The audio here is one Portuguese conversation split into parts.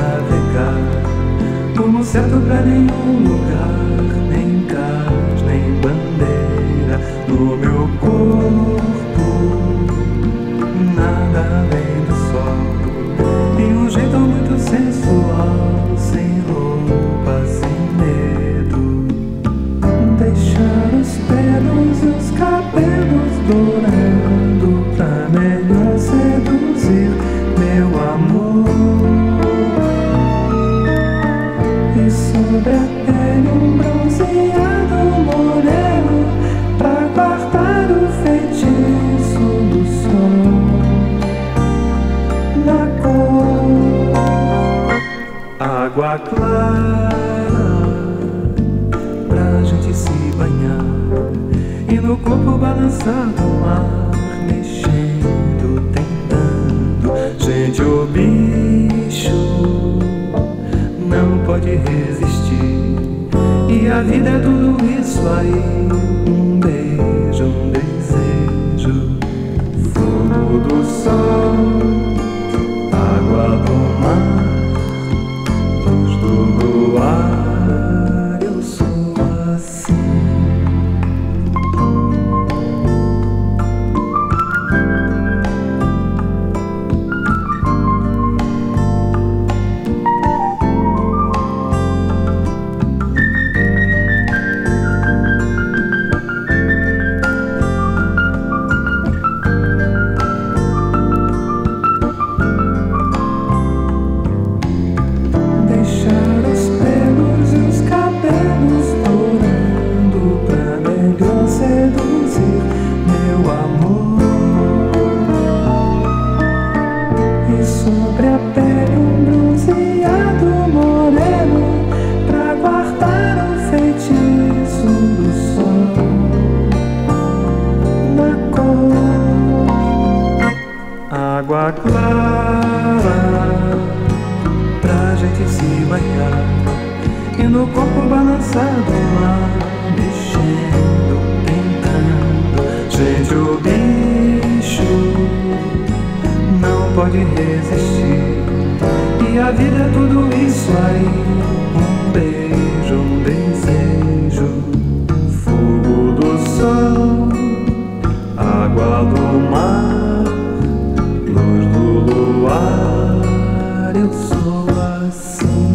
navegar, rumo certo pra nenhum lugar, nem cais, nem bandeira no meu corpo, nada além do sol, e um jeito muito sensual, sem roupa, sem medo, deixar os pelos e os cabelos dourando pra melhor seduzir meu amor. E sobre a pele um bronzeado moreno pra guardar o feitiço do sol. Na cor, água clara pra gente se banhar, e no corpo balançar do mar, mexendo, tentando. Gente, o bicho não pode resistir, e a vida é tudo isso aí. Um beijo, um desejo, fogo do sol, água do mar, luz do luar. Eu sou assim. Sobre a pele um bronzeado moreno pra guardar o feitiço do sol. Na cor, água clara pra gente se banhar, e no corpo balançar do mar, mexendo, tentando. Gente, o bicho não pode resistir, e a vida é tudo isso aí. Um beijo, um desejo, fogo do sol, água do mar, luz do luar. Eu sou assim.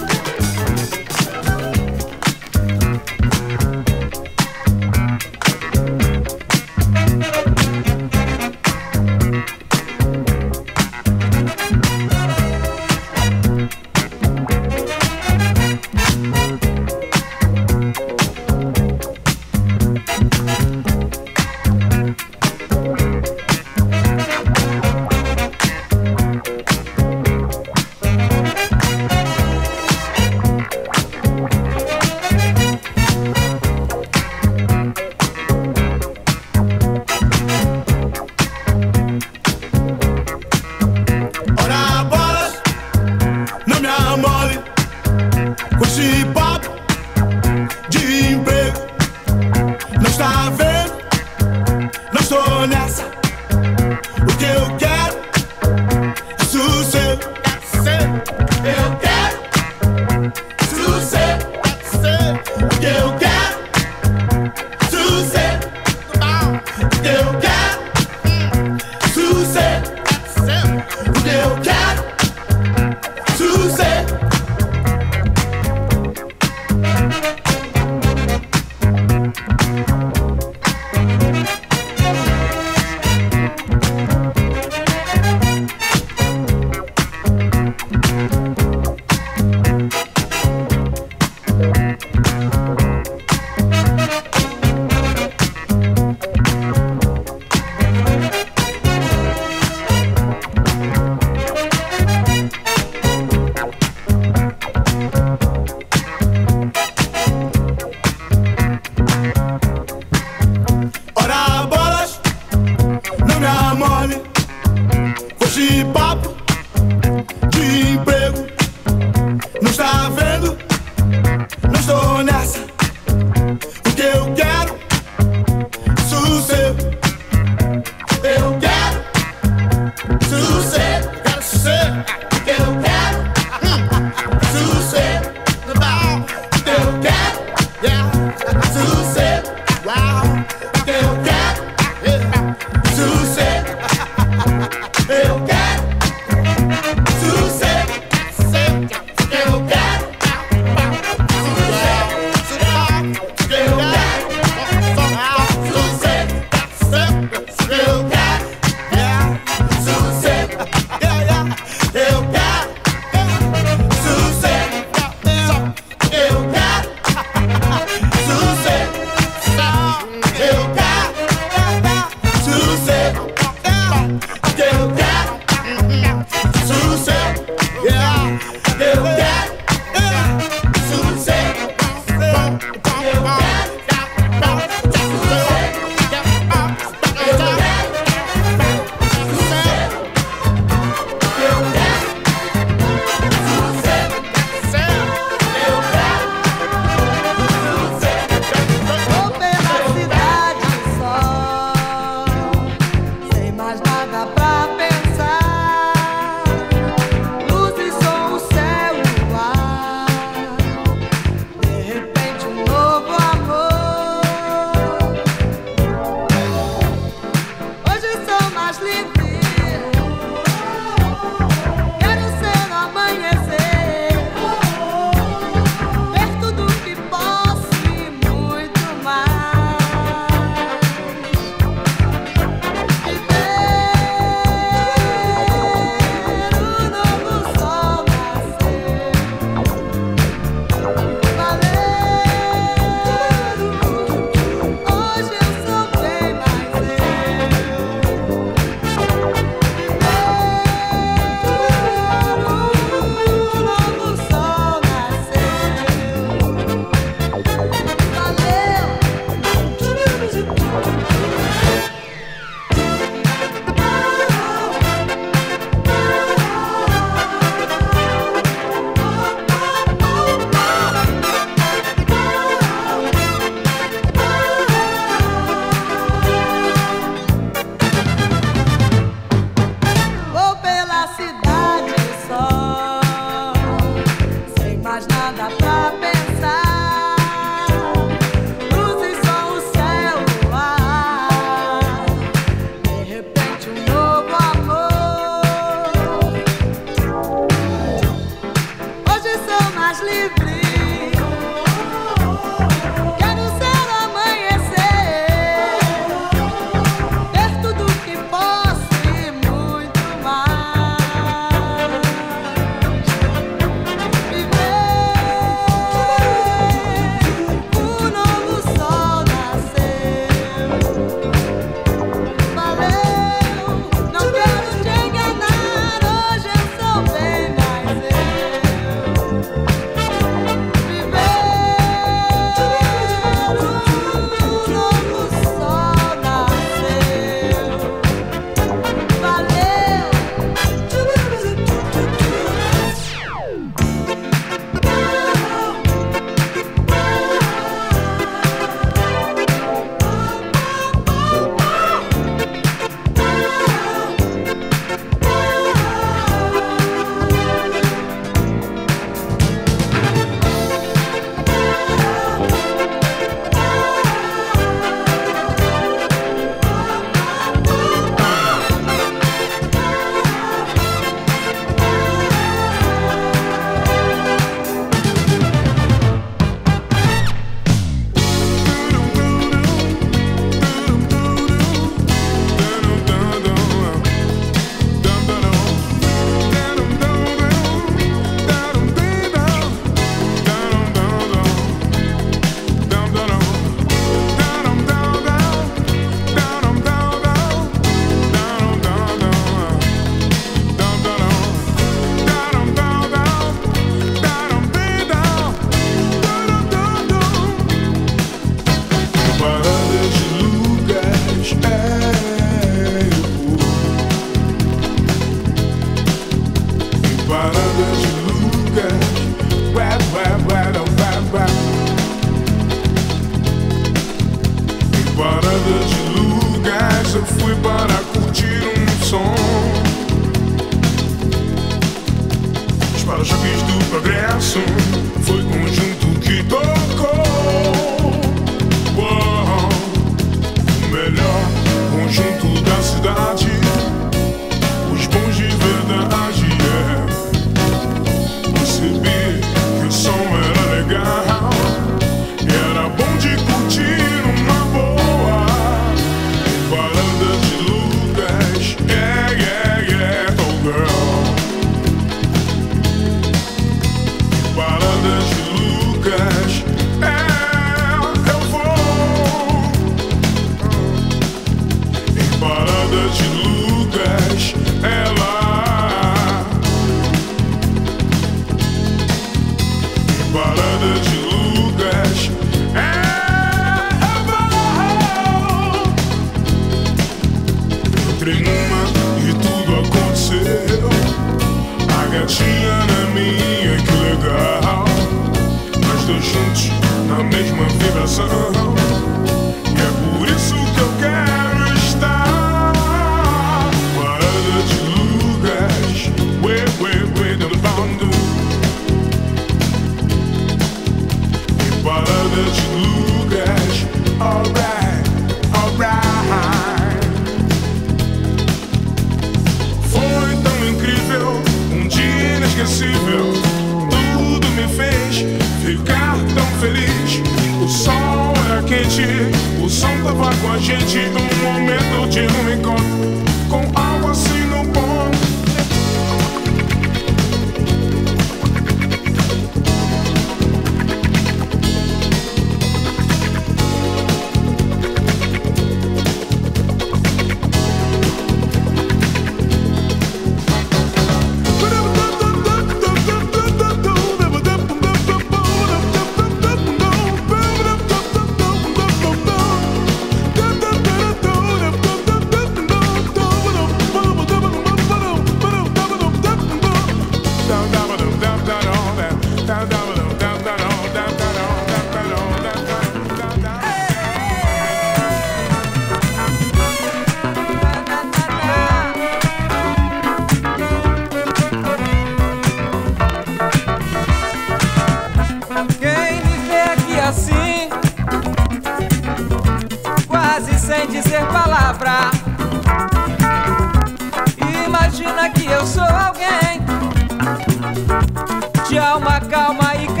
Imagina que eu sou alguém de alma calma e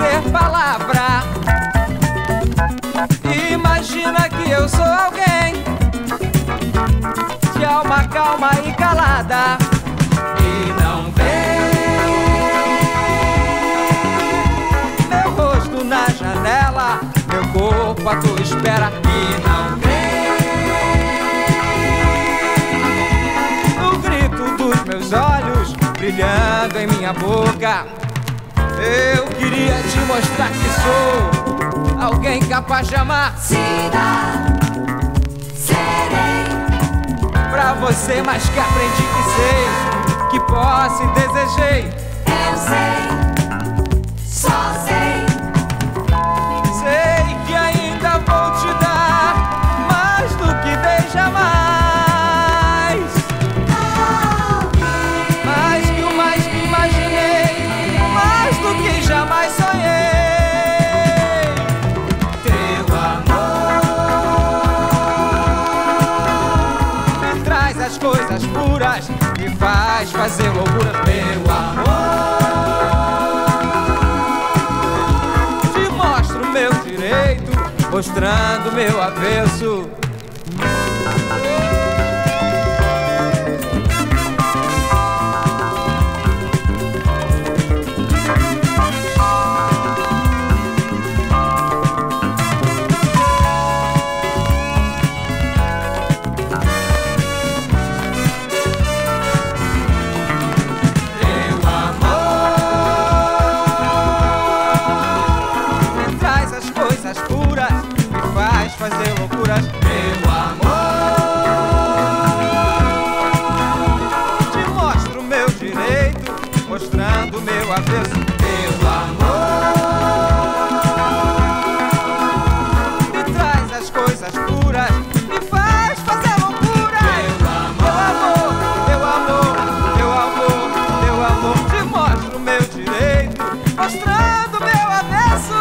ser palavra. Imagina que eu sou alguém de alma calma e calada, e não vê meu rosto na janela, meu corpo à tua espera, e não vê o grito dos meus olhos brilhando em minha boca. Eu queria te mostrar que sou alguém capaz de amar. Serei pra você mais que aprendi que sei, que posso e desejei. Eu sei, só sei. Sei que ainda vou te dar mais do que dei jamais, mais que o mais que imaginei, mais do que jamais sonhei. Teu amor me traz as coisas puras, me faz fazer loucura. Meu amor, te mostro meu direito, mostrando meu avesso. Fazer loucuras, meu amor. Te mostro meu direito, mostrando meu avesso. Meu amor, me traz as coisas puras, me faz fazer loucura. Meu amor, meu amor, meu amor, meu amor. Te mostro meu direito, mostrando meu avesso.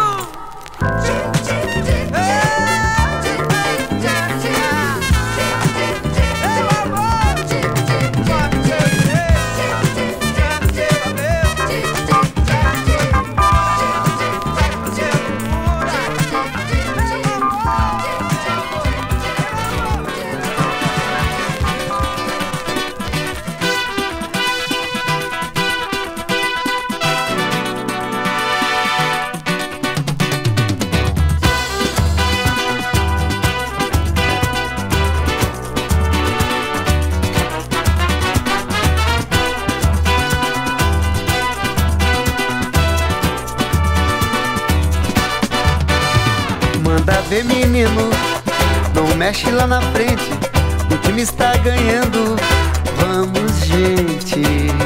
Manda ver, menino, não mexe lá na frente, o time está ganhando, vamos, gente.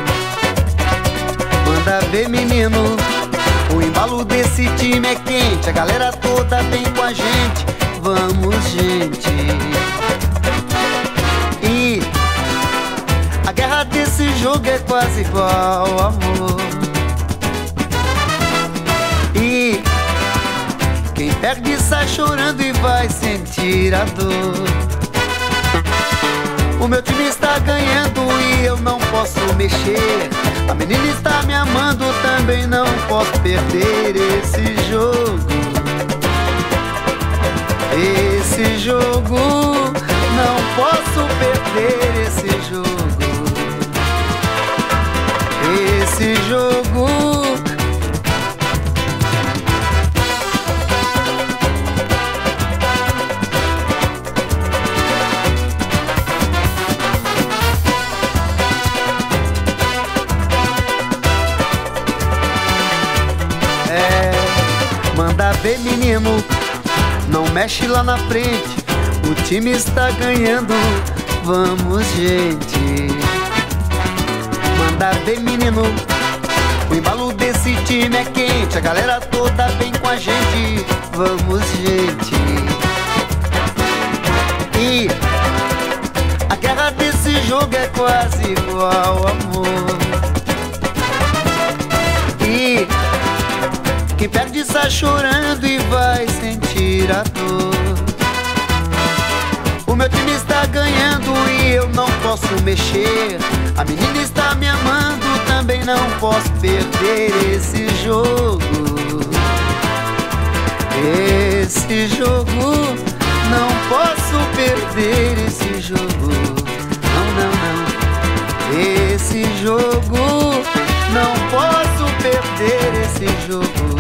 Manda ver, menino, o embalo desse time é quente, a galera toda vem com a gente, vamos, gente. E a guerra desse jogo é quase igual, amor. E quem perde sai chorando e vai sentir a dor. O meu time está ganhando e eu não posso mexer. A menina está me amando, também não posso perder esse jogo. Esse jogo, não posso perder esse jogo. Esse jogo. Manda ver, menino, não mexe lá na frente, o time está ganhando, vamos, gente. Manda ver, menino, o embalo desse time é quente, a galera toda vem com a gente, vamos, gente. E a guerra desse jogo é quase igual, amor. E quem perde está chorando e vai sentir a dor. O meu time está ganhando e eu não posso mexer. A menina está me amando, também não posso perder esse jogo. Esse jogo, não posso perder esse jogo. Não, não, não. Esse jogo, não posso perder esse jogo.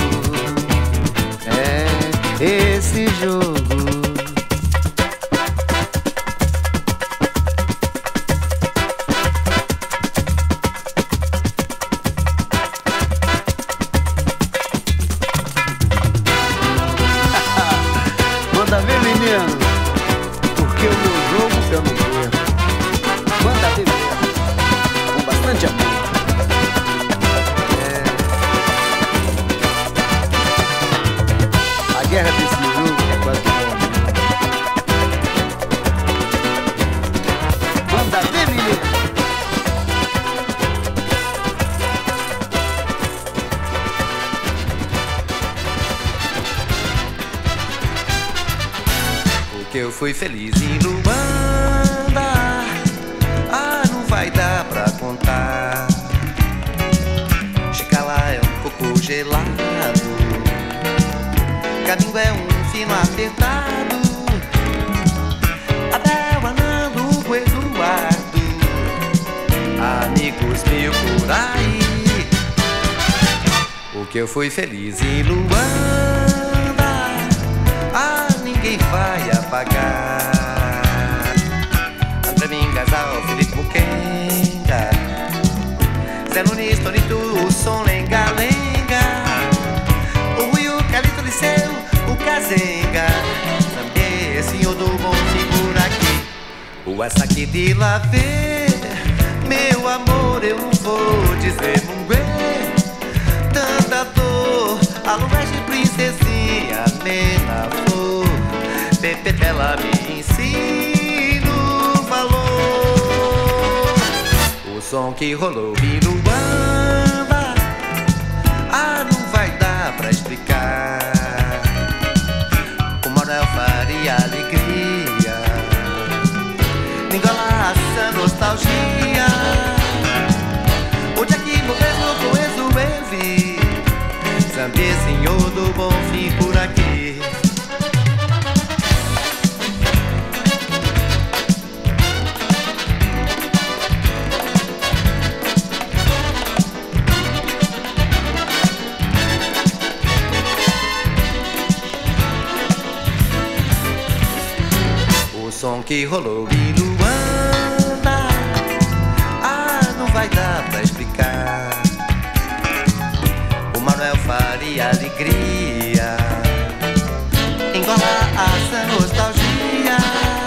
É, esse jogo. Manda ver, menino, porque o meu jogo eu não perco. Manda ver mesmo, com bastante amor. A guerra desse jogo é quase morte. Manda ver, menino. Que eu fui feliz em Luanda. Ah, não vai dar pra contar. Chegar lá é um coco gelado, caminho é um fino apertado. Até o Anando com Eduardo, amigos mil por aí. O que eu fui feliz em Luanda, ah, ninguém vai apagar. André Mingasal, Felipe Muquenga, Zé Nunes, Tonito, o som lenga-lenga, o Rui, o Calito, o Liceu, o Kazenga, também senhor do bom por aqui. O Açaque de lá ver, meu amor, eu não vou dizer munguê. Tanta dor, aluguéis de princesinha, mena flor, Pepetela me ensina o valor. O som que rolou em Luanda, ah, não vai dar pra explicar. O Manuel Faria alegria, Ningola essa nostalgia. O dia que morreu com Exu eu vi, Zambê, senhor do bom fim por aqui. O som que rolou em Luanda, ah, não vai dar pra explicar. O Manuel Faria alegria, Engola essa nostalgia.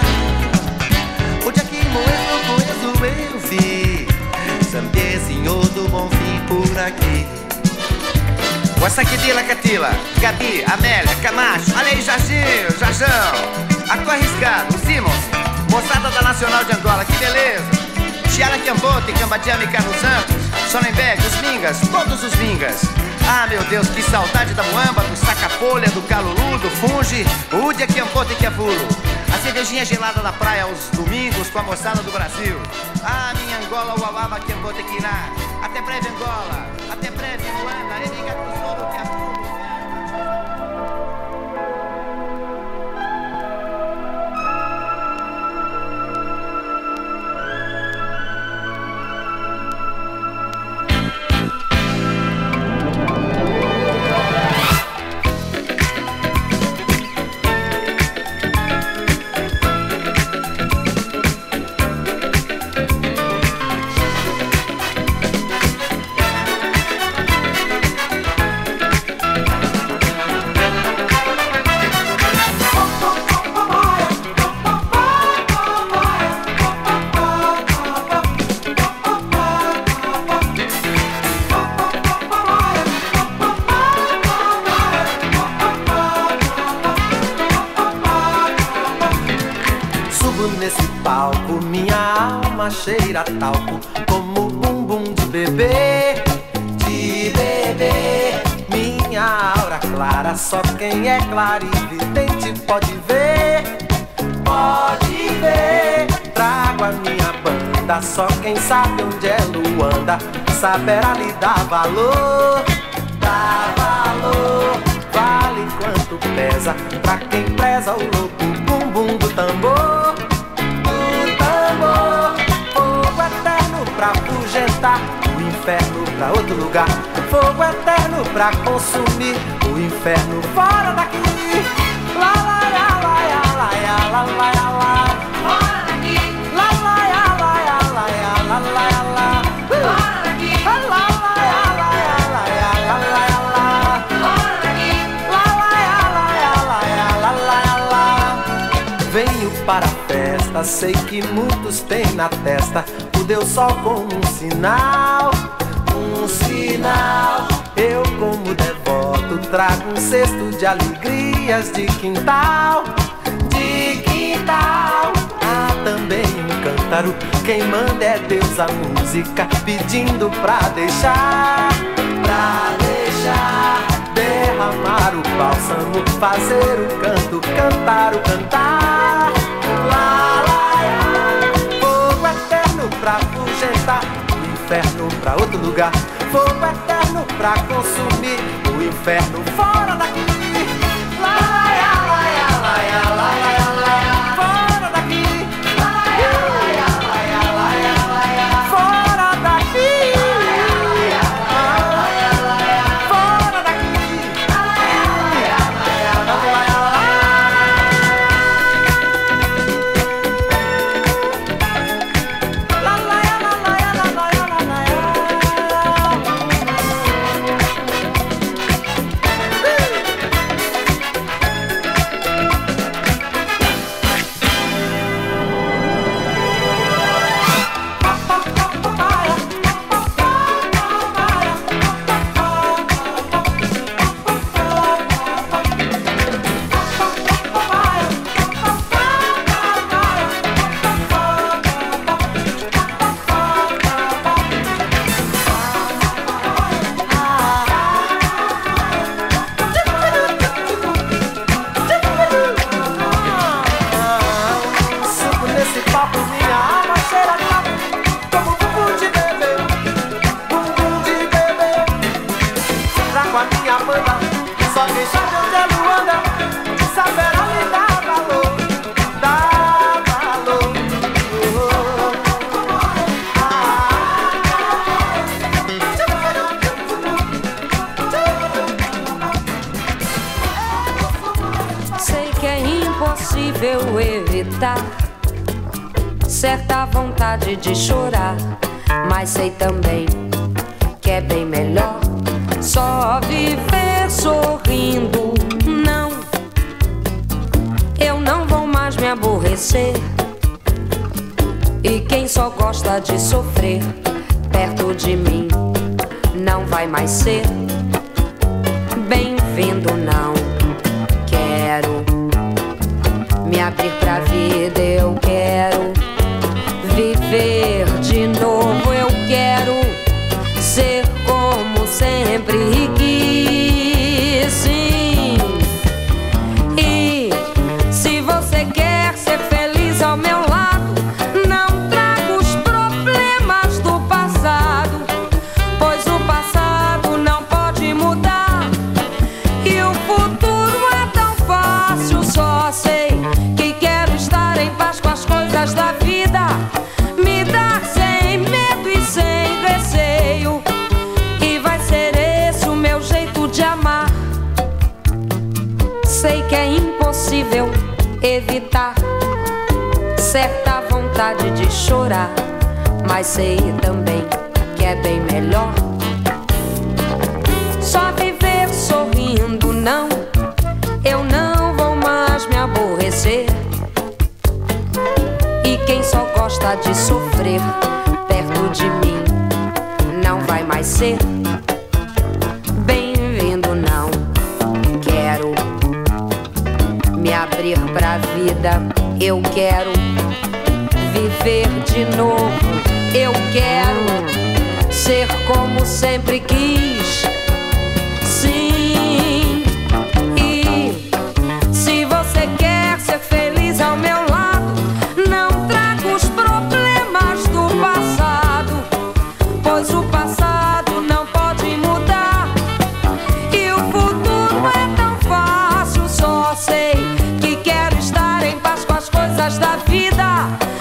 O dia que morreu com Exu eu vi, Zambê, senhor do bom fim por aqui. O Açaquidila, Catila, Gabi, Amélia, Camacho, olha aí, Jardim, Jajão, Arthur Arriscado, o Simons, moçada da Nacional de Angola, que beleza. Chiara Cambote, Cambadiana e Carlos Santos, Sonnenberg, os Mingas, todos os Mingas. Ah, meu Deus, que saudade da Muamba, do Sacapolha, do Calulu, do Fungi, o Udia, Cambote e Quiavulu. A cervejinha gelada da praia aos domingos com a moçada do Brasil. Ah, minha Angola, Uauaba, Cambote e Quirá. Até breve, Angola. Até breve, Luanda, Areniga, Cusoro, Quiavulu. Cheira talco como bumbum de bebê, minha aura clara, só quem é clarividente pode ver, trago a minha banda, só quem sabe onde é Luanda, saberá lhe dar valor, vale quanto pesa pra quem preza o louco bumbum do tambor. Do tambor, fogo eterno pra afugentar o inferno pra outro lugar. Fogo eterno pra consumir o inferno fora daqui. Lá, lá, lá, lá, lá, lá, lá, lá, lá. Fora daqui, Lá, lá, lá, lá, lá, lá, lá, lá, lá. fora daqui, Lá, lá, lá, lá, lá, lá, lá, lá. fora daqui. Lá, lá, lá, lá, lá, lá. Venho para a festa, sei que muitos têm na testa o Deus Sol como um sinal. Um sinal. Eu como devoto trago um cesto de alegrias de quintal. De quintal. Há também um cântaro, quem manda é Deus a música, pedindo pra deixar. Pra deixar derramar o bálsamo, fazer o canto, cantar o cantar. Lá, lá, lá. Fogo eterno pra afugentar o inferno pra outro lugar. Fogo eterno pra consumir o inferno fora daqui. Lá, lá, lá, lá, lá, lá, lá, lá. Fora daqui. Lá, lá, lá, lá, lá, lá, lá. Fora daqui. Fora daqui. Subo nesse papo, minha alma cheira como bumbum de bebê. Bumbum de bebê. Trago a minha banda, só quem sabe onde ela anda saberá lhe dar valor. Dar valor. Sei que é impossível evitar certa vontade de chorar, mas sei também que é bem melhor só viver sorrindo. Não, eu não vou mais me aborrecer. E quem só gosta de sofrer perto de mim não vai mais ser bem-vindo, não. Quero me abrir pra vida, eu quero viver de novo, eu quero ser como sempre quis, sim. E se você quer ser feliz ao meu lado, não traga os problemas do passado, pois o passado não pode mudar e o futuro é tão fácil. Só sei que quero estar em paz com as coisas da vida, me dar sem medo e sem receio, e vai ser esse o meu jeito de amar. Sei que é impossível evitar certa vontade de chorar, mas sei também que é bem melhor só viver sorrindo. Não, eu não vou mais me aborrecer. E quem só gosta de sofrer perto de mim não vai mais ser bem-vindo, não. Quero me abrir pra vida, eu quero viver de novo, eu quero ser como sempre quis, sim. E se você quer ser feliz ao meu lado, não traga os problemas do passado, pois o passado não pode mudar e o futuro é tão fácil. vida.